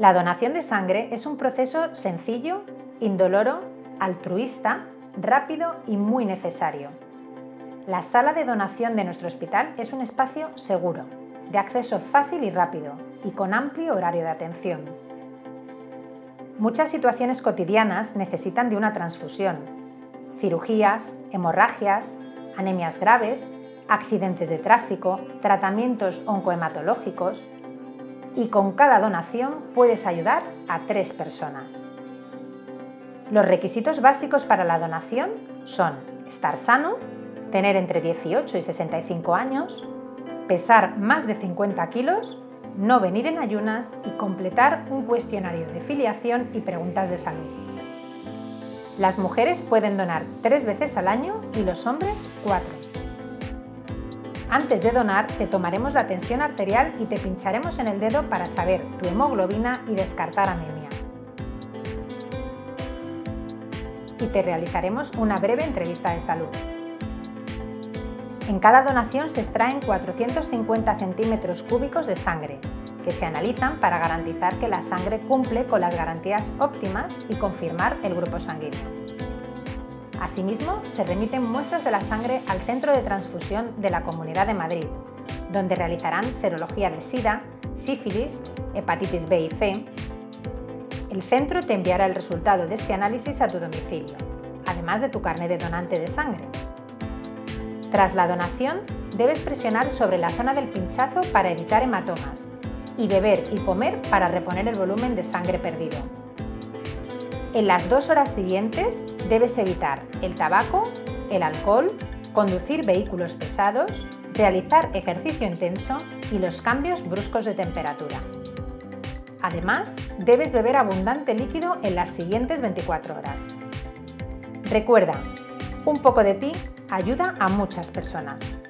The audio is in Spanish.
La donación de sangre es un proceso sencillo, indoloro, altruista, rápido y muy necesario. La sala de donación de nuestro hospital es un espacio seguro, de acceso fácil y rápido, y con amplio horario de atención. Muchas situaciones cotidianas necesitan de una transfusión: cirugías, hemorragias, anemias graves, accidentes de tráfico, tratamientos oncohematológicos, y con cada donación puedes ayudar a 3 personas. Los requisitos básicos para la donación son estar sano, tener entre 18 y 65 años, pesar más de 50 kilos, no venir en ayunas y completar un cuestionario de filiación y preguntas de salud. Las mujeres pueden donar 3 veces al año y los hombres 4. Antes de donar, te tomaremos la tensión arterial y te pincharemos en el dedo para saber tu hemoglobina y descartar anemia. Y te realizaremos una breve entrevista de salud. En cada donación se extraen 450 centímetros cúbicos de sangre, que se analizan para garantizar que la sangre cumple con las garantías óptimas y confirmar el grupo sanguíneo. Asimismo, se remiten muestras de la sangre al Centro de Transfusión de la Comunidad de Madrid, donde realizarán serología de SIDA, sífilis, hepatitis B y C. El centro te enviará el resultado de este análisis a tu domicilio, además de tu carnet de donante de sangre. Tras la donación, debes presionar sobre la zona del pinchazo para evitar hematomas y beber y comer para reponer el volumen de sangre perdido. En las 2 horas siguientes debes evitar el tabaco, el alcohol, conducir vehículos pesados, realizar ejercicio intenso y los cambios bruscos de temperatura. Además, debes beber abundante líquido en las siguientes 24 horas. Recuerda, un poco de ti ayuda a muchas personas.